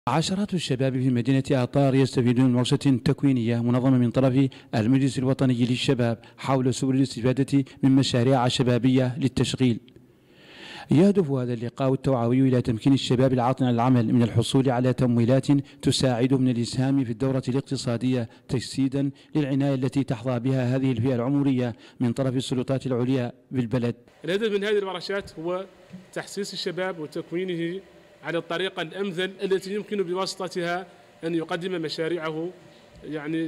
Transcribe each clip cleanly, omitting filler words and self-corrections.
عشرات الشباب في مدينة آطار يستفيدون من ورشة تكوينية منظمة من طرف المجلس الوطني للشباب حول سبل الاستفادة من مشاريع شبابية للتشغيل. يهدف هذا اللقاء التوعوي إلى تمكين الشباب العاطل عن العمل من الحصول على تمويلات تساعدهم من الإسهام في الدورة الاقتصادية تجسيدا للعناية التي تحظى بها هذه الفئة العمرية من طرف السلطات العليا بالبلد. الهدف من هذه الورشات هو تحسيس الشباب وتكوينه على الطريقة الأمثل التي يمكن بواسطتها أن يقدم مشاريعه يعني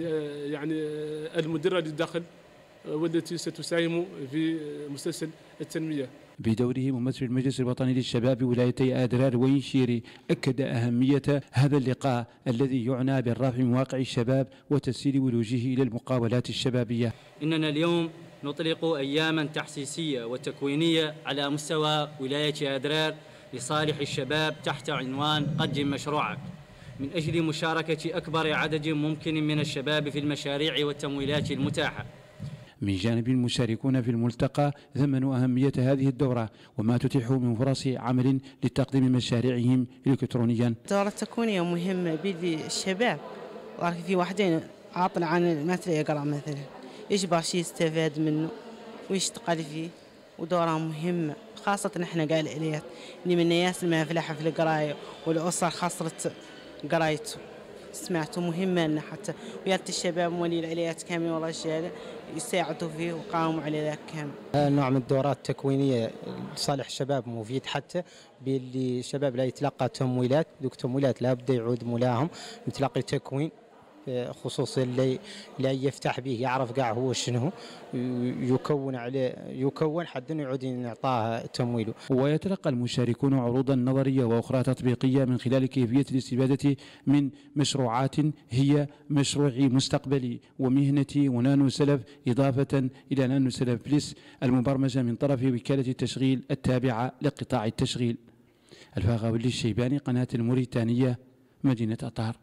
المدرة للدخل والتي ستساهم في مسلسل التنمية. بدوره ممثل المجلس الوطني للشباب ولايتي أدرار وينشيري أكد أهمية هذا اللقاء الذي يعنى بالرفع من واقع الشباب وتسهيل ولوجه إلى المقاولات الشبابية. إننا اليوم نطلق أياما تحسيسية وتكوينية على مستوى ولاية أدرار لصالح الشباب تحت عنوان قدم مشروعك، من أجل مشاركة أكبر عدد ممكن من الشباب في المشاريع والتمويلات المتاحة. من جانب المشاركون في الملتقى ثمنوا أهمية هذه الدورة وما تتيح من فرص عمل لتقديم مشاريعهم إلكترونيا. الدورة التكوينية مهمة بالشباب، في واحدين عاطل عن ما يقرأ مثلا يشبه شيء يستفاد منه ويشتغل فيه، ودورة مهمة خاصة احنا قال اليات اللي من الناس ما فلح في القراية والأسر خسرت قرايته، سمعته مهمة أن حتى ويات الشباب ولي العليات كامل والله الشهادة يساعدوا فيه وقاموا على ذاك كامل. نوع من الدورات التكوينية لصالح الشباب مفيد حتى باللي الشباب لا يتلقى تمويلات، دوك تمويلات لا بد يعود مولاهم يتلقي تكوين خصوصي اللي يفتح به يعرف كاع هو شنو يكون عليه يكون حد انه يعود يعطاه تمويله. ويتلقى المشاركون عروضا نظريه واخرى تطبيقيه من خلال كيفيه الاستفاده من مشروعات هي مشروعي مستقبلي ومهنتي ونانو سلف، اضافه الى نانو سلف بلس المبرمجه من طرف وكاله التشغيل التابعه لقطاع التشغيل. الفاغاوي الشيباني، قناه الموريتانيه، مدينه أطار.